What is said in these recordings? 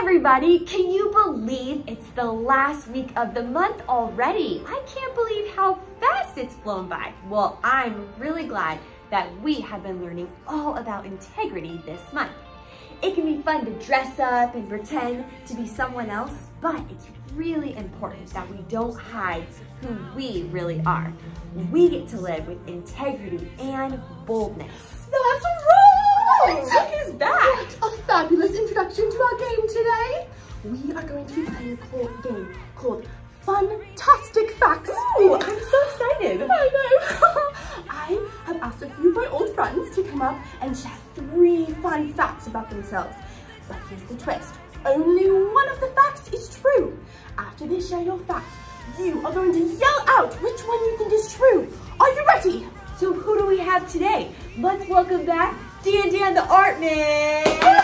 everybody! Can you believe it's the last week of the month already? I can't believe how fast it's flown by. Well, I'm really glad that we have been learning all about integrity this month. It can be fun to dress up and pretend to be someone else, but it's really important that we don't hide who we really are. We get to live with integrity and boldness. That's right! Took us back. What a fabulous introduction to our game today. We are going to be playing a game called Fantastic Facts. Ooh, I'm so excited. I know. I have asked a few of my old friends to come up and share 3 fun facts about themselves. But here's the twist. Only one of the facts is true. After they share your facts, you are going to yell out which one you think is true. Are you ready? So who do we have today? Let's welcome back Dan the Art Man,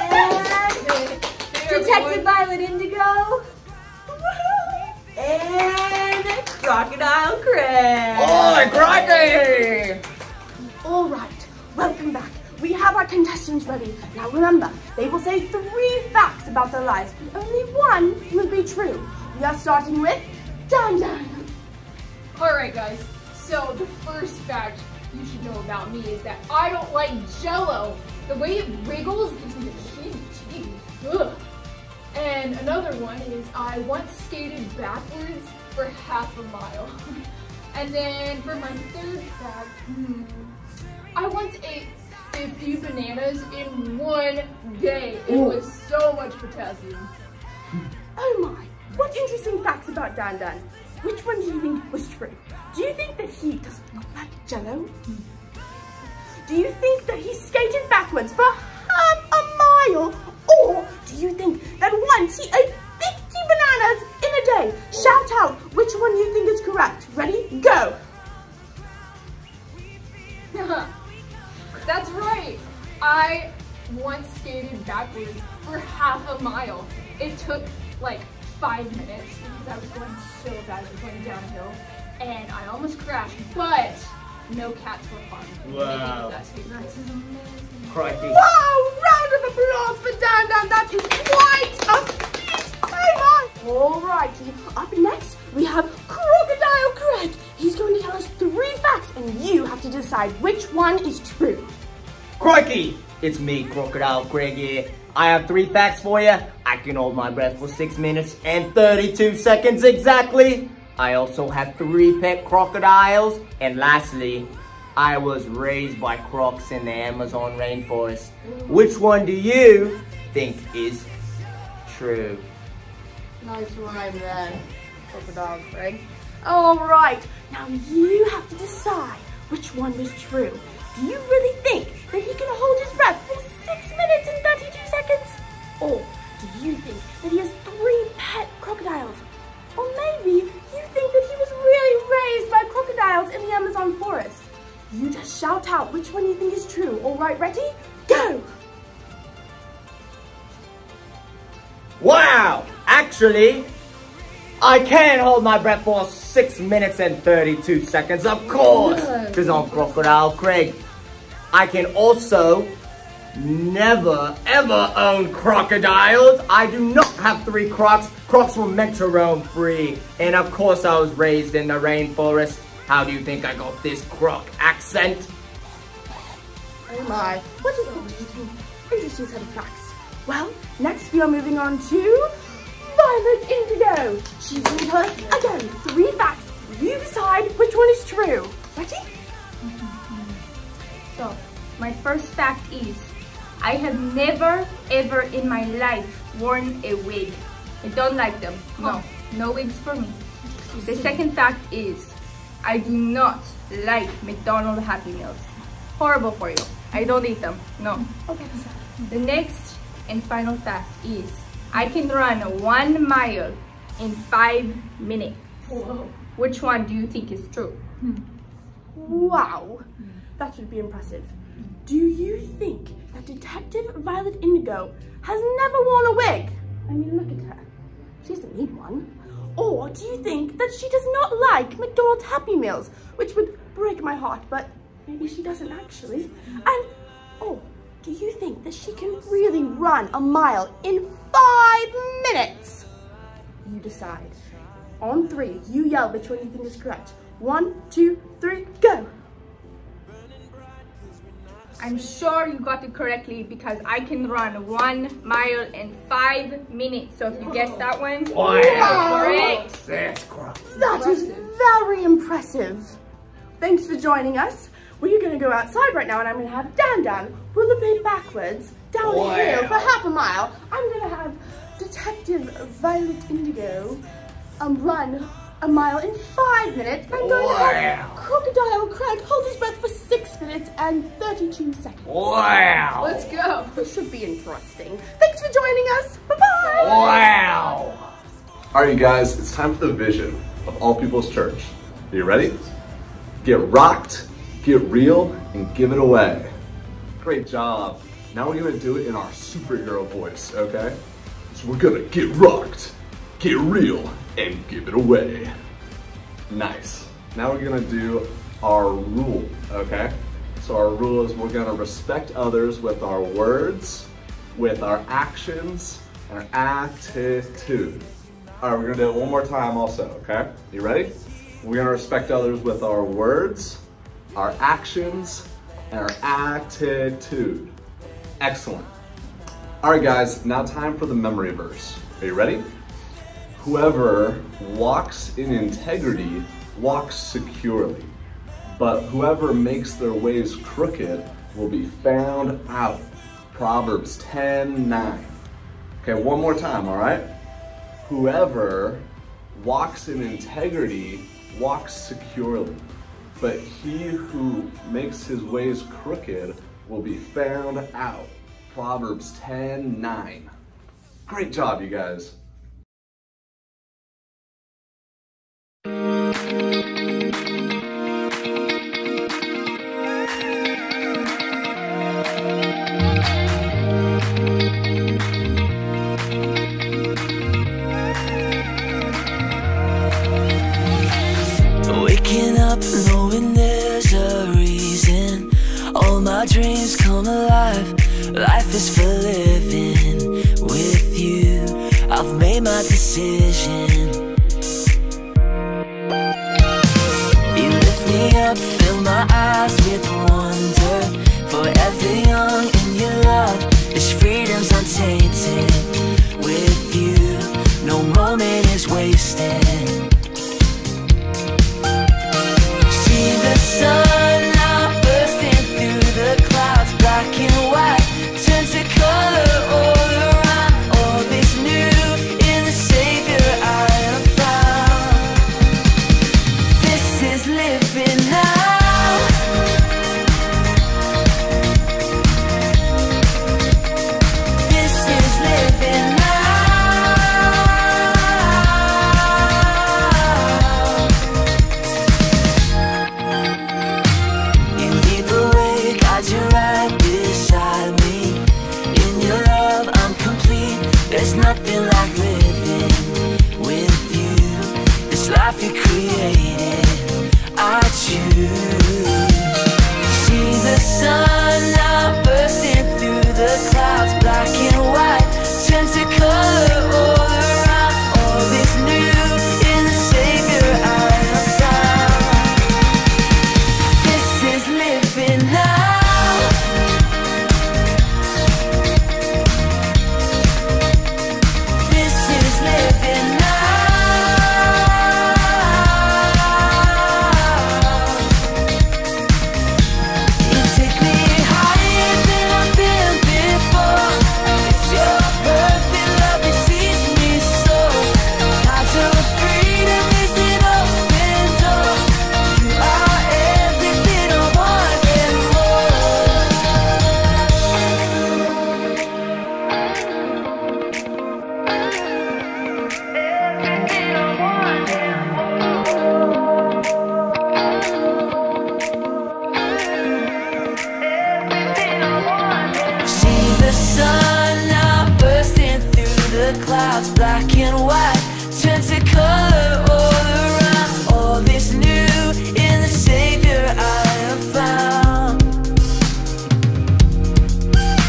Detective Violet Indigo, and Crocodile Craig. Oi, Crikey! All right, welcome back. We have our contestants ready. Now remember, they will say 3 facts about their lives, but only one will be true. We are starting with Dan. Alright guys, so the first fact you should know about me is that I don't like Jell-O. The way it wriggles gives me the heebie-jeebies. Ugh. And another one is I once skated backwards for half a mile. And then for my third fact, I once ate 50 bananas in one day. It was so much potassium. Oh my, what interesting facts about Dan. Which one do you think was true? Do you think that he doesn't look like Jell-O? Do you think that he skated backwards for half a mile? Or do you think that once he ate 50 bananas in a day? Shout out which one you think is correct. Ready? Go! That's right. I once skated backwards for half a mile. It took like 5 minutes because I was going so fast, I was going downhill, and I almost crashed, but no cats were harmed. Wow. That's amazing. Crikey. Wow! Round of applause for Dan. That is quite a feat! Oh my! Alrighty, up next we have Crocodile Craig. He's going to tell us 3 facts, and you have to decide which one is true. Crikey! It's me, Crocodile Craig here. I have 3 facts for you. I can hold my breath for 6 minutes and 32 seconds exactly. I also have 3 pet crocodiles. And lastly, I was raised by crocs in the Amazon rainforest. Which one do you think is true? Nice rhyme there, Crocodile Craig. Alright, now you have to decide which one was true. Do you really think that he can hold his breath for 6 minutes and 32 seconds? Or do you think that he has 3 pet crocodiles? Or maybe you think that he was really raised by crocodiles in the Amazon forest? You just shout out which one you think is true. Alright, ready? Go! Wow! Actually, I can hold my breath for 6 minutes and 32 seconds, of course, because I'm Crocodile Craig. I can also never ever own crocodiles. I do not have 3 crocs. Crocs were meant to roam free. And of course I was raised in the rainforest. How do you think I got this croc accent? Oh my, what an interesting set of facts. Well, next we are moving on to Violet Indigo. She's going to tell us, again, 3 facts. You decide which one is true. Ready? So, my first fact is, I have never ever in my life worn a wig. I don't like them. No wigs for me. The second fact is, I do not like McDonald's Happy Meals. Horrible for you. I don't eat them. No. Okay. The next and final fact is, I can run 1 mile in 5 minutes. Whoa. Which one do you think is true? Wow, that would be impressive. Do you think that Detective Violet Indigo has never worn a wig? I mean, look at her. She doesn't need one. Or do you think that she does not like McDonald's Happy Meals, which would break my heart, but maybe she doesn't actually. And, oh, do you think that she can really run a mile in 5 minutes? You decide. On 3, you yell which one you think is correct. 1, 2, 3, go! I'm sure you got it correctly because I can run 1 mile in 5 minutes. So if you guessed that one, Wow. correct. That's gross. That is very impressive. Thanks for joining us. We're going to go outside right now and I'm going to have Dan rollerblade backwards down the hill for half a mile. I'm going to have Detective Violet Indigo run a mile in 5 minutes. I'm going to have Crocodile Craig hold his breath for 6 minutes and 32 seconds. Wow. Let's go. This should be interesting. Thanks for joining us. Bye-bye. Wow. All right, you guys, it's time for the vision of All People's Church. Are you ready? Get rocked, get real, and give it away. Great job. Now we're gonna do it in our superhero voice, okay? So we're gonna get rocked, get real, and give it away. Nice. Now we're gonna do our rule, okay? So our rule is we're gonna respect others with our words, with our actions, and our attitude. All right, we're gonna do it one more time also, okay? You ready? We're gonna respect others with our words, our actions, and our attitude. Excellent. All right, guys, now time for the memory verse. Are you ready? Whoever walks in integrity walks securely, but whoever makes their ways crooked will be found out. Proverbs 10:9. Okay, one more time, all right? Whoever walks in integrity walks securely, but he who makes his ways crooked will be found out. Proverbs 10:9. Great job, you guys. Waking up knowing there's a reason. All my dreams come alive. Life is for living with you. I've made my decision. You lift me up, fill my eyes with wonder. Forever young in your love, this freedom's untainted. With you, no moment is wasted. See the sun now bursting through the clouds, black and white turns to color all around. All is new in the Savior I have found. This is living now. This is living now. You lead the way, guide you right beside me. In your love I'm complete. There's nothing like living with you. This life you created, I choose. See the sun now bursting through the clouds, black and white turns to color all around. All is new in the Savior I have found. This is living now. This is living now. You take me higher than I've been before. It's your perfect love that sees me so. Clouds of freedom is an open door. You are everything I want and more. Everything I want and see the sun now bursting through the clouds, black and white turns to color all around. All is new in the Savior I have found.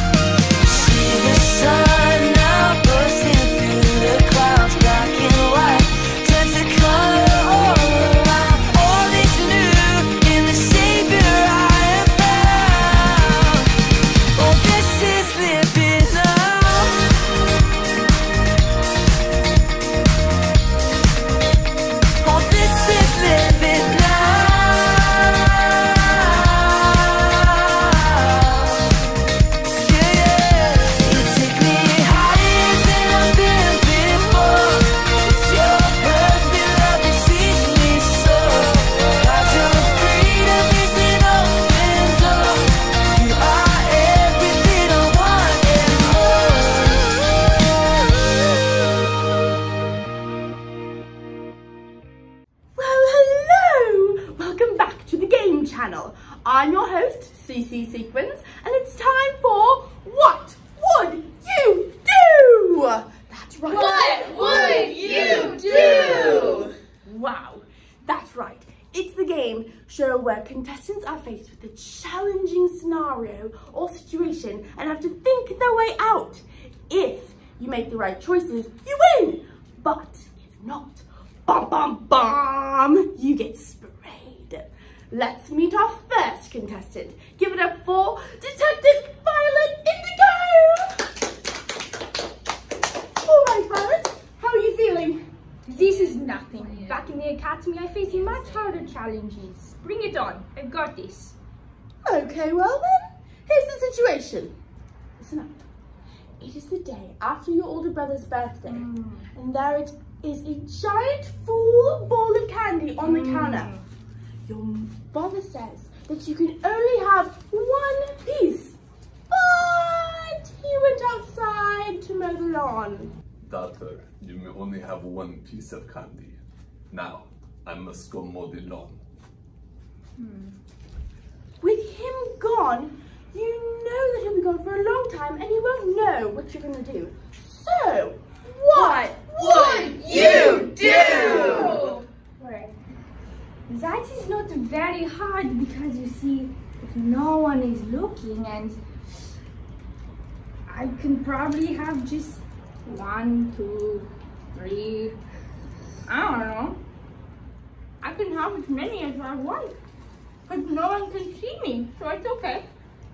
I'm your host, CC Sequins, and it's time for What Would You Do? That's right. What would you do? Wow, that's right. It's the game show where contestants are faced with a challenging scenario or situation and have to think their way out. If you make the right choices, you win. But if not, bum bum bum, you get sprayed. Let's meet our first contestant. Give it up for Detective Violet Indigo. All right, Violet, how are you feeling? This is nothing. Back in the academy, I face much harder challenges. Bring it on. I've got this. Okay, well then, here's the situation. Listen up. It is the day after your older brother's birthday, and there it is a giant full bowl of candy on the counter. Your father says that you can only have one piece, but he went outside to mow the lawn. Daughter, you may only have one piece of candy. Now, I must go mow the lawn. With him gone, you know that he'll be gone for a long time and you won't know what you're going to do. So, what would you do? Right. That is not very hard because you see, if no one is looking, and I can probably have just 1, 2, 3, I don't know. I can have as many as I want because no one can see me, so it's okay.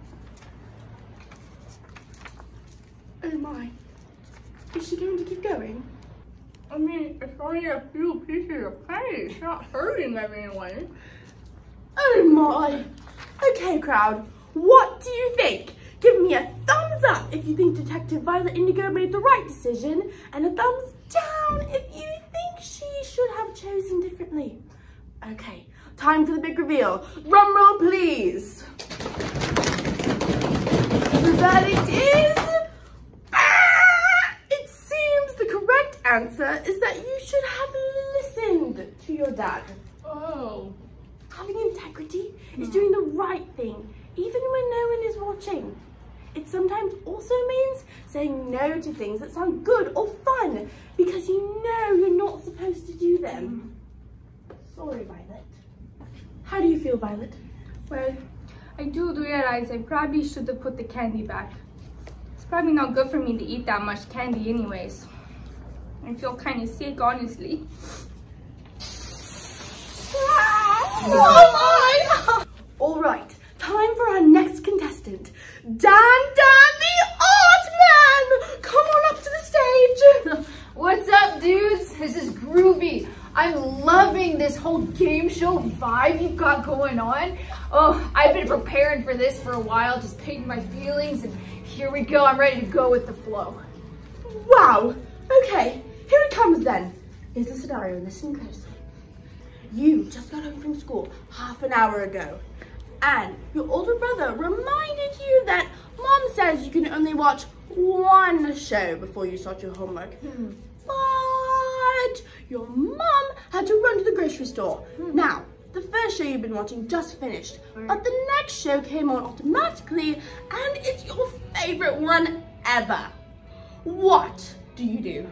Oh my, is she going to keep going? I mean, it's only a few pieces of candy. It's not hurting anyone. Oh my. Okay, crowd, what do you think? Give me a thumbs up if you think Detective Violet Indigo made the right decision, and a thumbs down if you think she should have chosen differently. Okay, time for the big reveal. Drum roll, please. The verdict is... It seems the correct answer is that you should have listened to your dad. Oh. Having integrity is doing the right thing, even when no one is watching. It sometimes also means saying no to things that sound good or fun because you know you're not supposed to do them. Sorry, Violet. How do you feel, Violet? Well, I do realize I probably should have put the candy back. It's probably not good for me to eat that much candy anyways. I feel kind of sick, honestly. All right, time for our next contestant, Dan the Art Man. Come on up to the stage. What's up, dudes? This is groovy. I'm loving this whole game show vibe you've got going on. Oh, I've been preparing for this for a while, just painting my feelings, and here we go. I'm ready to go with the flow. Wow. Okay, here it comes then. Here's the scenario. Listen closely. You just got home from school half an hour ago, and your older brother reminded you that Mom says you can only watch one show before you start your homework. But your mom had to run to the grocery store. Now, the first show you've been watching just finished, but the next show came on automatically, and it's your favorite one ever. What do you do?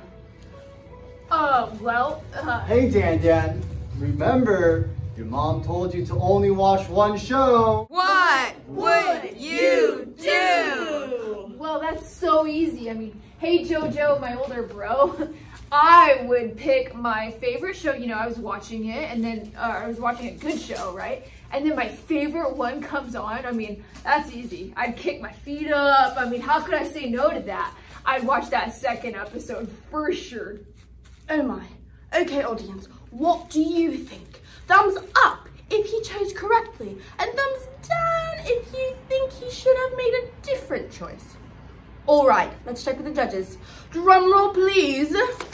Hey, Dan. Remember, your mom told you to only watch one show. What would you do? Well, that's so easy. I mean, hey Jojo, my older bro, I would pick my favorite show. You know, I was watching it, and then I was watching a good show, right? And then my favorite one comes on. I mean, that's easy. I'd kick my feet up. I mean, how could I say no to that? I'd watch that second episode for sure. Oh my. Okay, audience, what do you think? Thumbs up if he chose correctly, and thumbs down if you think he should have made a different choice. All right, let's check with the judges. Drum roll, please.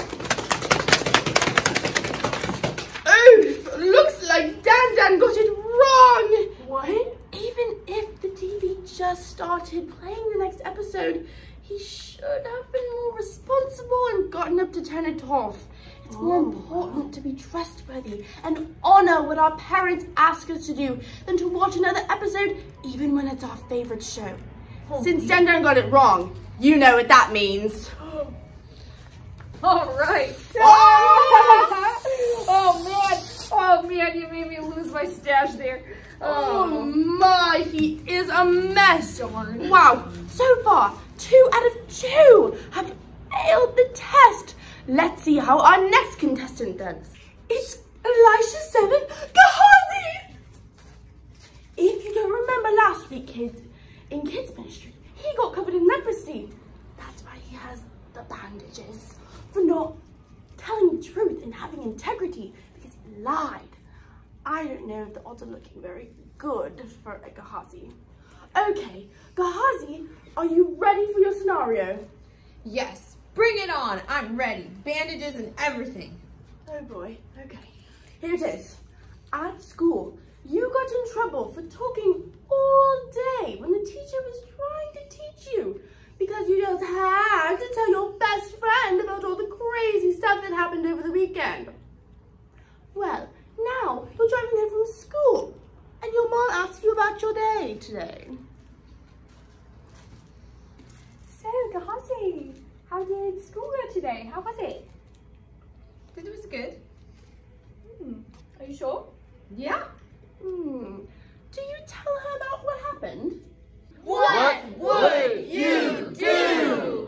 Oof, looks like Dan got it wrong. What? Even if the TV just started playing the next episode, he should have been more responsible and gotten up to turn it off. It's more important to be trustworthy and honor what our parents ask us to do than to watch another episode even when it's our favorite show. Since Dan Dan got it wrong, you know what that means. All right. Oh man, you made me lose my stash there. Oh my, he is a mess. Darn. Wow, so far, 2 out of 2 have failed the test. Let's see how our next contestant does. It's Elisha 7 Gehazi. If you don't remember last week, kids, in kids ministry, he got covered in leprosy. That's why he has the bandages, for not telling the truth and having integrity, because he lied. I don't know if the odds are looking very good for a Gehazi. Okay, Gehazi, are you ready for your scenario? Yes, bring it on. I'm ready. Bandages and everything. Oh boy, okay. Here it is. At school, you got in trouble for talking all day when the teacher was trying to teach you, because you just had to tell your best friend about all the crazy stuff that happened over the weekend. Well, now you're driving home from school and your mom asks you about your day today. So, Gehazi, how did school go today? How was it? It was good. Are you sure? Yeah. Do you tell her about what happened? What would you do?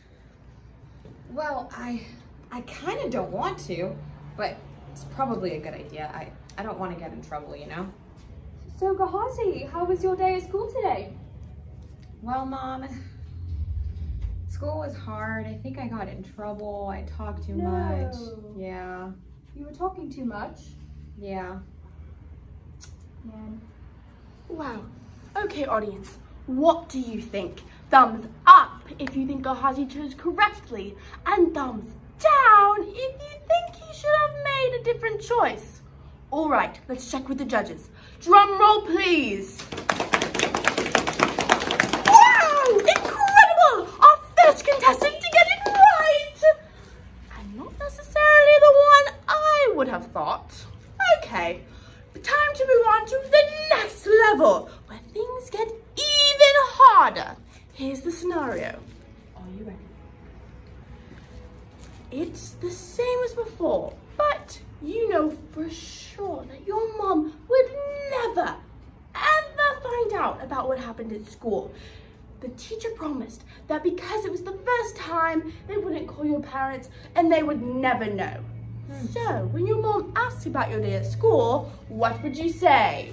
Well, I kind of don't want to, but it's probably a good idea. I don't want to get in trouble, you know? So, Gehazi, how was your day at school today? Well, Mom, school was hard. I think I got in trouble. I talked too much. Yeah. You were talking too much. Yeah. Man. Wow. Okay, audience, what do you think? Thumbs up if you think Gehazi chose correctly, and thumbs down if you think he should have made a different choice. All right, let's check with the judges. Drum roll, please. Wow, incredible! Our first contestant to get it right. And not necessarily the one I would have thought. Okay, time to move on to the next level, where things get even harder. Here's the scenario. Are you ready? It's the same as before, but you know for sure that your mom would never, ever find out about what happened at school. The teacher promised that because it was the first time, they wouldn't call your parents and they would never know. So, when your mom asks about your day at school, what would you say?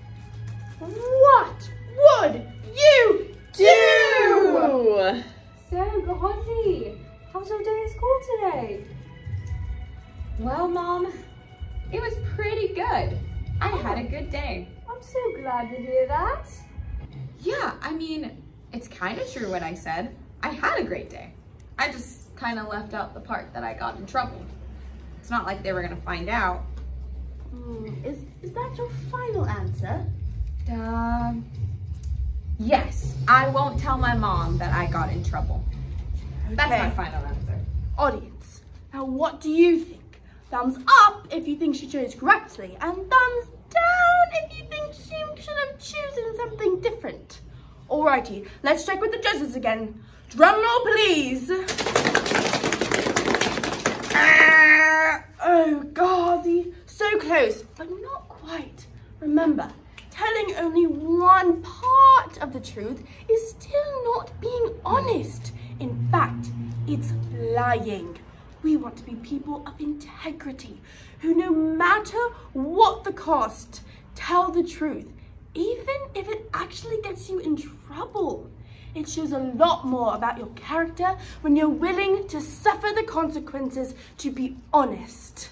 What would you do? So, Gehazi, how's your day at school today? Well, Mom, it was pretty good. I had a good day. I'm so glad to hear that. Yeah, I mean, it's kind of true what I said. I had a great day. I just kind of left out the part that I got in trouble. It's not like they were gonna find out. Is that your final answer? Yes, I won't tell my mom that I got in trouble. That's my Okay. final answer. Audience, now what do you think? Thumbs up if you think she chose correctly, and thumbs down if you think she should have chosen something different. Alrighty, let's check with the judges again. Drum roll, please. Oh, Gehazi, so close, but not quite. Remember, telling only one part of the truth is still not being honest. In fact, it's lying. We want to be people of integrity, who no matter what the cost, tell the truth, even if it actually gets you in trouble. It shows a lot more about your character when you're willing to suffer the consequences to be honest.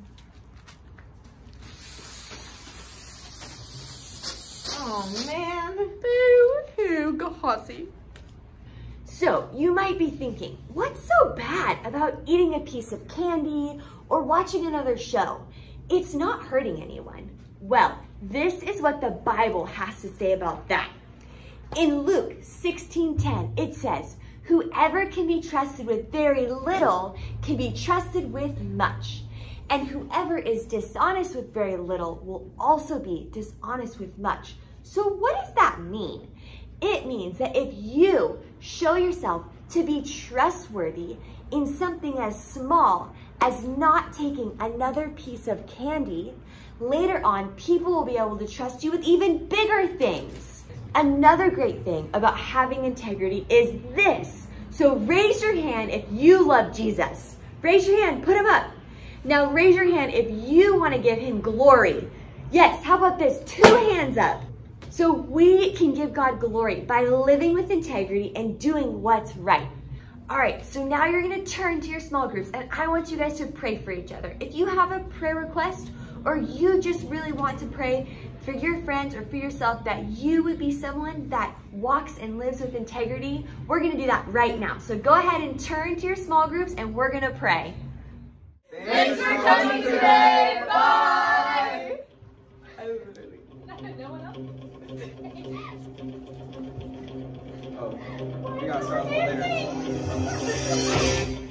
Oh man. Boo-hoo, Gehazi. So, you might be thinking, what's so bad about eating a piece of candy or watching another show? It's not hurting anyone. Well, this is what the Bible has to say about that. In Luke 16:10, it says, Whoever can be trusted with very little can be trusted with much. And whoever is dishonest with very little will also be dishonest with much. So what does that mean? It means that if you show yourself to be trustworthy in something as small as not taking another piece of candy, later on, people will be able to trust you with even bigger things. Another great thing about having integrity is this. So raise your hand if you love Jesus. Raise your hand, put him up. Now raise your hand if you want to give him glory. Yes, how about this? 2 hands up. So we can give God glory by living with integrity and doing what's right. All right, so now you're gonna turn to your small groups and I want you guys to pray for each other. If you have a prayer request or you just really want to pray for your friends or for yourself that you would be someone that walks and lives with integrity, we're gonna do that right now. So go ahead and turn to your small groups and we're gonna pray. Thanks for coming today. Bye. No one else? Oh, we gotta start a little later.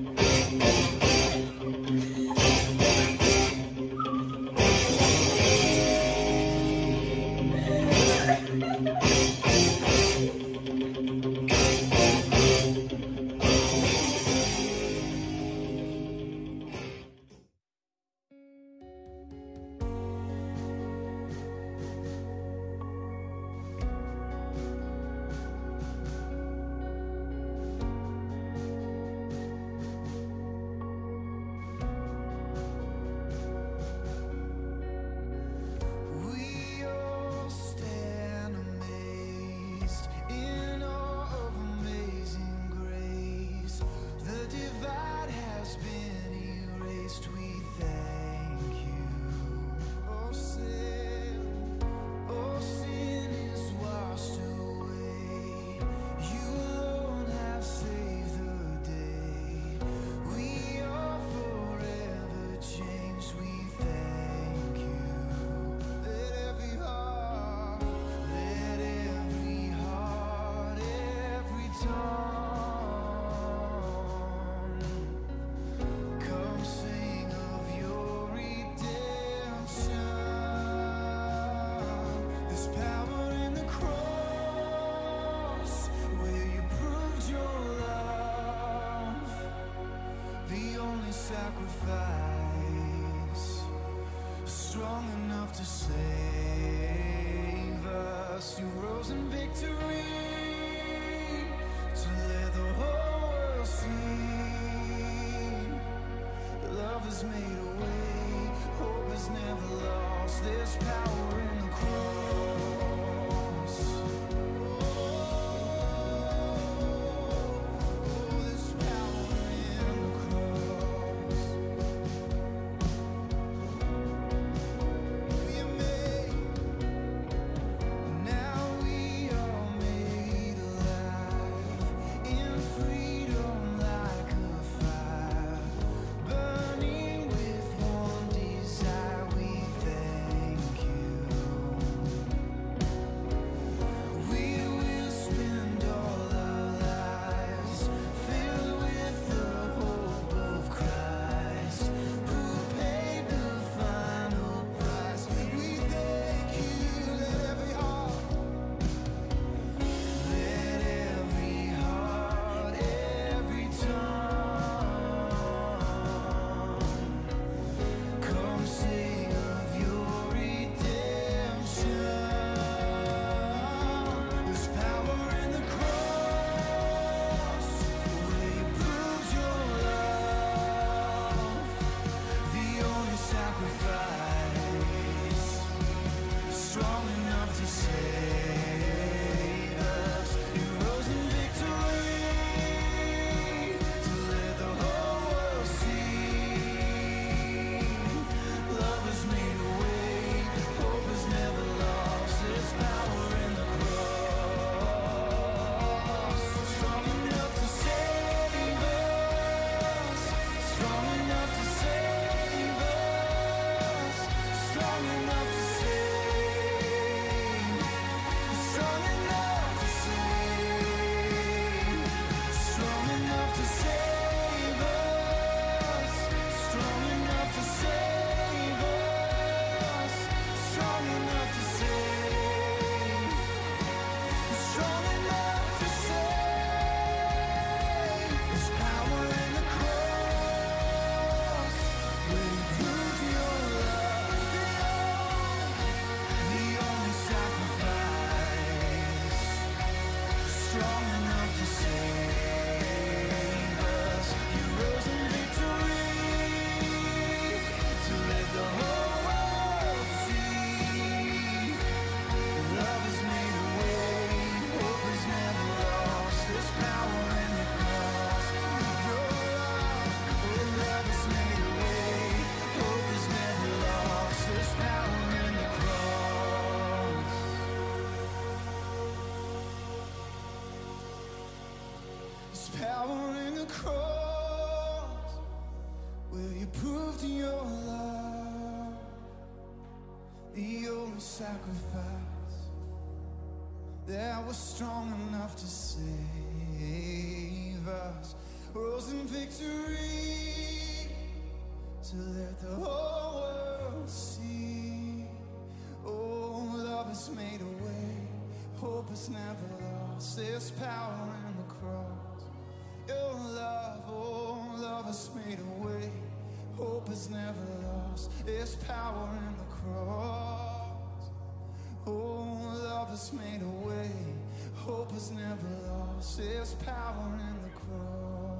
Sacrifice strong enough to save us. You rose in victory to let the whole world see. Love has made a way, hope is never lost. There's power in the cross. your love, the only sacrifice that was strong enough to save us, rose in victory to let the whole world see. Oh, love has made a way, hope is never lost. There's power in the cross. Your love, oh, love has made a way, hope is never lost. There's power in the cross. Oh, love has made a way, hope is never lost. There's power in the cross.